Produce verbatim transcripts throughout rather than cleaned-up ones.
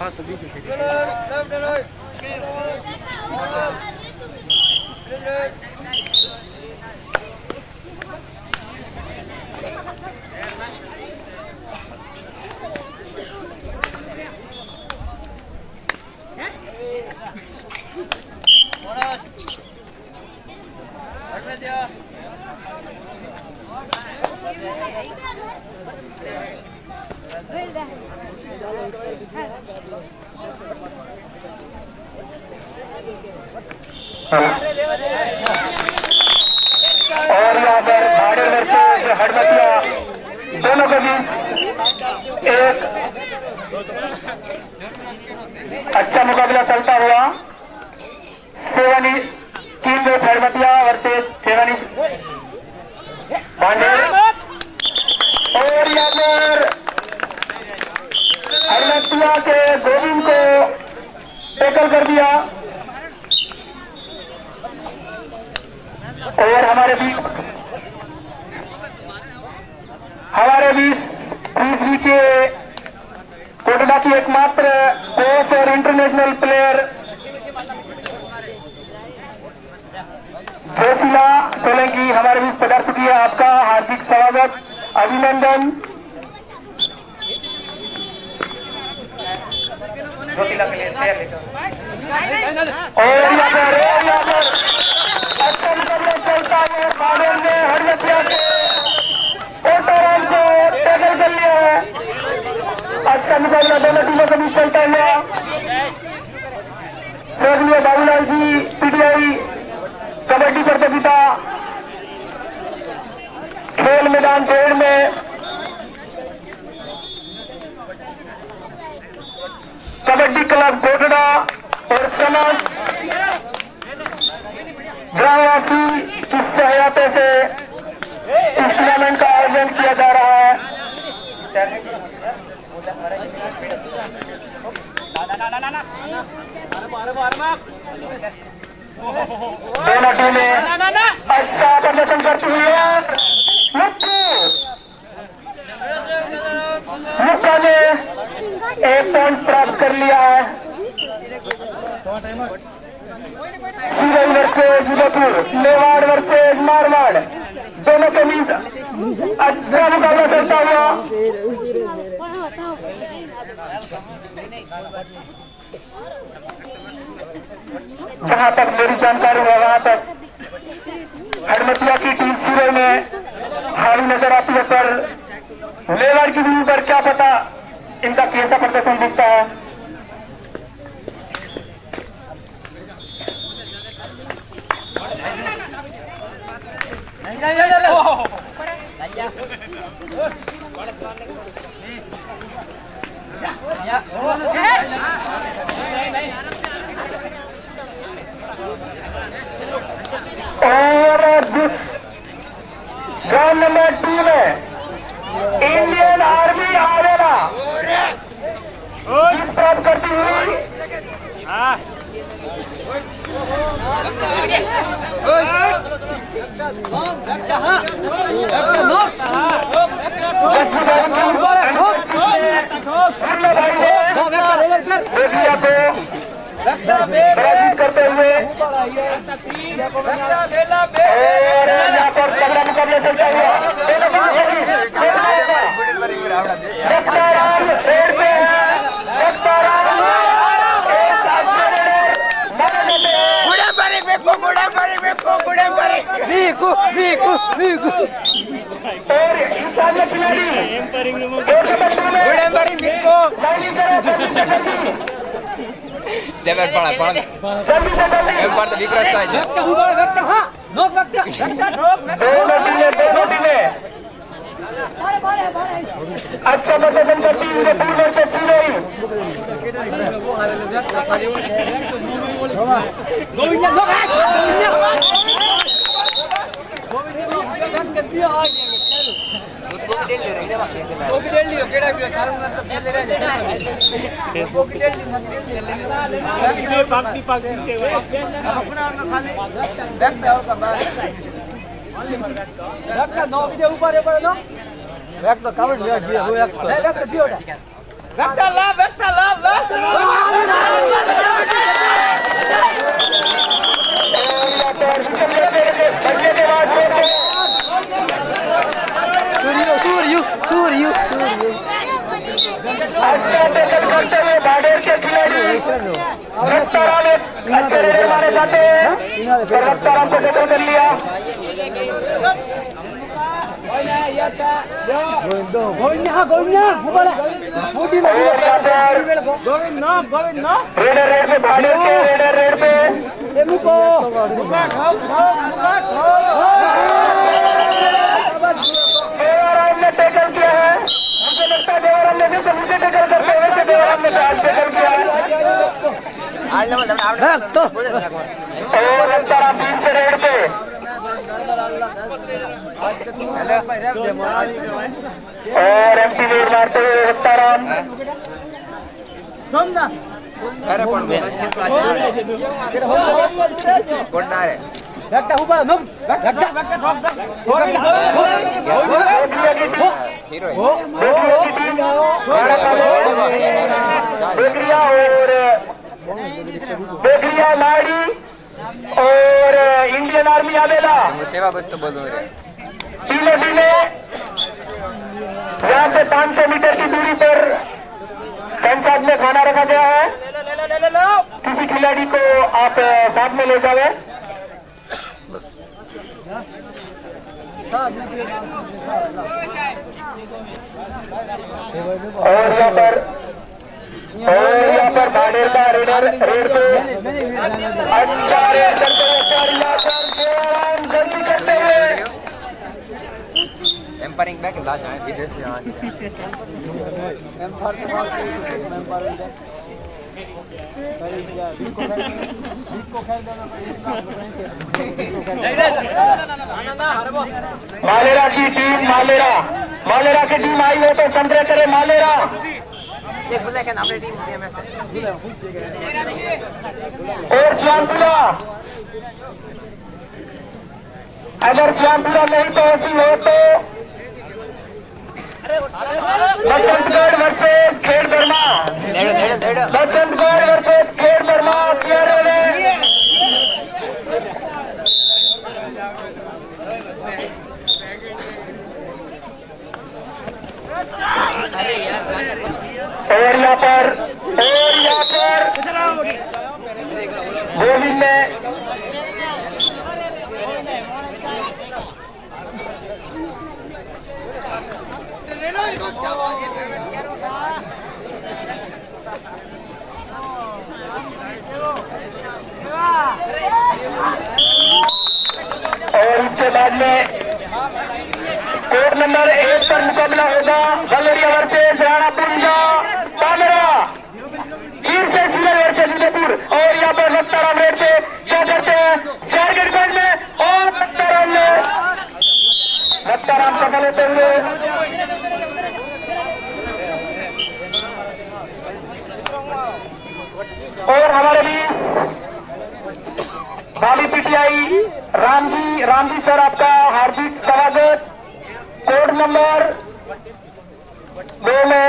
और यहाँ पर भाड़े वर्सेस हड़मतिया दोनों के बीच एक अच्छा मुकाबला चलता हुआ seven king Hadmatiya versus seven Bhande. और यहाँ पर हड़मतिया के गोविंद को टैकल कर दिया और हमारे बीच हमारे बीच पीएसवी के कोटड़ा की एकमात्र कोच और इंटरनेशनल प्लेयर जोशीला सोलंकी हमारे बीच पधार चुकी है। आपका हार्दिक स्वागत, अभिनंदन। जोशीला के लिए और यहाँ पर यहाँ पर अच्छा मुकाबला चलता है। बादल ने हड़मतिया के कोटाराम को टैकल कर लिया है। अच्छा मुकाबला दोनों टीमों के बीच चलता हुआ स्वर्गीय बाबूलाल जी पीटीआई कबड्डी प्रतियोगिता खेल मैदान डेढ़ में कबड्डी क्लब कोटड़ा और समाज ग्रामवासी की सहायता से इस टूर्नामेंट का आयोजन किया जा रहा है। दोनों टीमें अच्छा प्रदर्शन करती हुई है। मुक्कू मुक्का ने एक पॉइंट प्राप्त कर लिया है। सीरई वर्सेज उदयपुर, मेवाड़ वर्सेज मारवाड़, दोनों के बीच अच्छा मुकाबला चलता हुआ जहां तक मेरी जानकारी है वहां तक हड़मतिया की टीम सीरई में हावी नजर आती है, पर मेवाड़ की टीम पर क्या पता इनका कैसा प्रदर्शन दिखता है। और जिस ग्राउंड नंबर टू में इंडियन आर्मी आवेला जीत प्राप्त करती हुई पराजित करते हुए और यहाँ पर तगड़ा मुकाबला चलता हुआ और इंसानियत खिलाड़ी जबर पड़ा पड़ा एक बार तो विक्रम था जी दोनों टीमें दोनों टीमें अच्छा प्रदर्शन करती हुई पूर्ण से सीरई Vector love, vector love, love. सूर्य सूर्य सूर्य सूर्य अच्छा टैकल करते हुए भाडेर के खिलाड़ी रफ्ताराम अच्छे रेडर मारे जाते हैं और रफ्ताराम को टैकल कर लिया। रेडर रेड पे भाडेर के रेडर रेड पे देवाराम ने टैकल किया है। मुझे लगता है देवाराम ने फिर से मुझे टैकल करते हुए से देवाराम ने आज टैकल किया है और रफ्ताराम बीच से रेड पे और एमटी रेड मारते हुए रफ्ताराम अरे कौन कौन ना रे बैठा ऊपर नुम बैठा हीरो बेगरिया और बेगरिया नाड़ी और इंडियन आर्मी आवेला सेवा कुछ तो बोलो रे टीले टीले यहाँ से पाँच सौ मीटर की दूरी पर पंचायत में खाना रखा गया है। किसी खिलाड़ी को आप साथ में ले जावे और यहाँ पर और यहाँ पर भाडेर का रेडर रेड पे अच्छा रेड करते हुए जल्दी करते हुए एम्पायरिंग बैक ला जाए विदेश से आ मालेरा की टीम मालेरा मालेरा की टीम आई हो तो संतरे करे मालेरा एक बुला के नाम टीम में से और स्वामपुरा अगर स्वामपुरा नहीं पहुंची हो तो बसंतगढ़ वर्सेस खेड़ वर्मा लेडो लेडो लेडो बसंतगढ़ वर्सेस खेड़ वर्मा केरल में और यहाँ पर और यहाँ पर गोविंद ने और इसके बाद में कोर्ट नंबर एक पर मुकाबला होगा बल्लरिया वर्सेस राणा पुंजा पामेरा ईर से सीनियर वर्सेस उदयपुर और यहाँ पर रफ्ताराम रेड से क्या करते हैं चार गेटगढ़ में और रफ्ताराम ने रफ्ताराम सफल होते हुए और हमारे बीच बाली पीटीआई रामजी रामजी सर आपका हार्दिक स्वागत। कोड नंबर दो में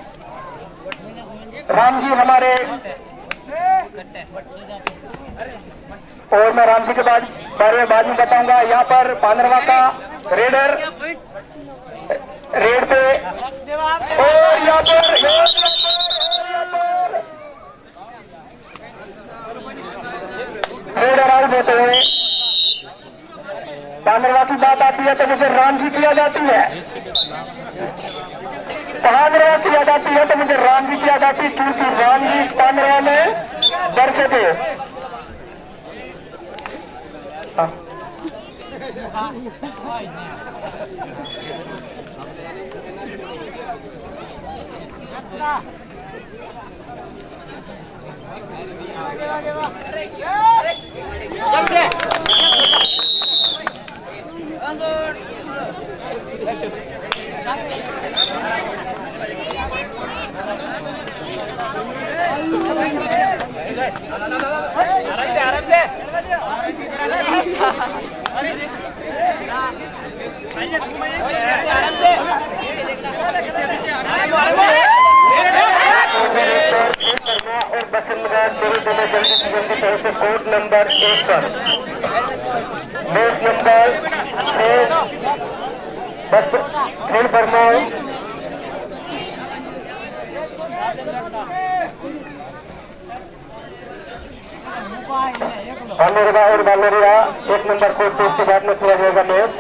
रामजी हमारे और मैं रामजी के बाद बारे में बाद में बताऊंगा। यहाँ पर पांडरवा का रेडर रेड पे और यहाँ पर रेडर आउट होते हुए पांडरवा की बात आती है तो मुझे रामजी किया जाती है। पांडरवा किया जाती है तो मुझे रामजी किया जाती है क्योंकि रामजी पांडरवा में बरसे थे। आराम से आराम से नंबर एक पर मैच नंबर छह बस खेल फरमाओ। बालेरिया और बालेरिया एक नंबर कोर्ट पे उसके बाद में किया जाएगा मैच।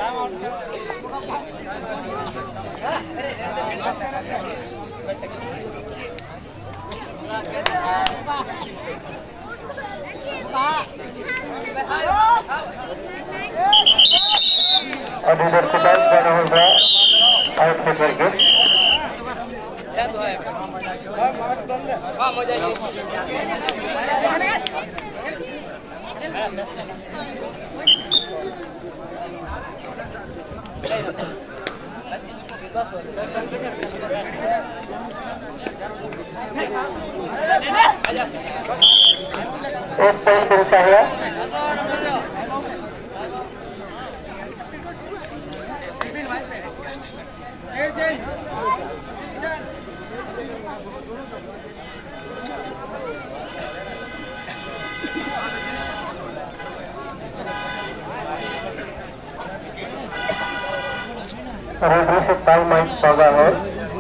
अब इधर से डांस बना होगा आउट से करके एक पॉइंट मिलता है। रेफरी से टाइम आउट पड़ा है।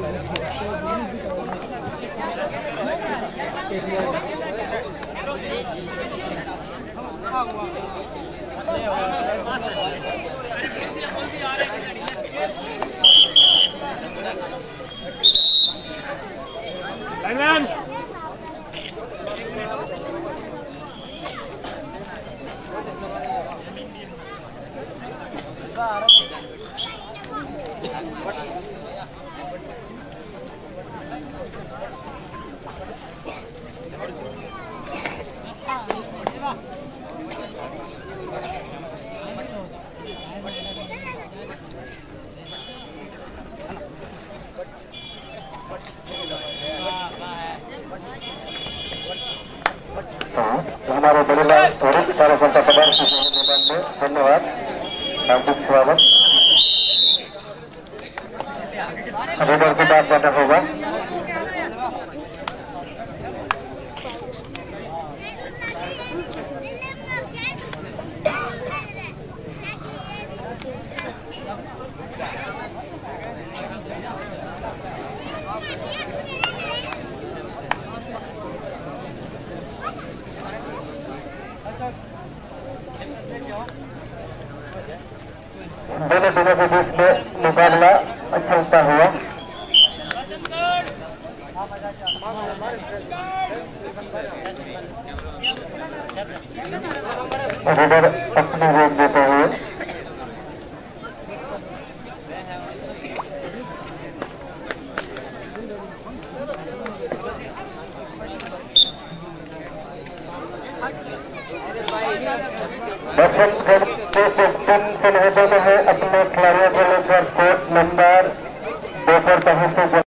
हमारे बड़े भाई और सारा जनता पदार्थ मैदान में धन्यवाद, हार्दिक स्वागत। रेडर के बाद बैठक होगा। दोनों टीमों के बीच में मुकाबला अच्छा होता हुआ। रेडर अपनी रेड देते हुए दर्शक से है अपने खिलाड़ियों को लेकर कोर्ट नंबर दो पर पहुंचे।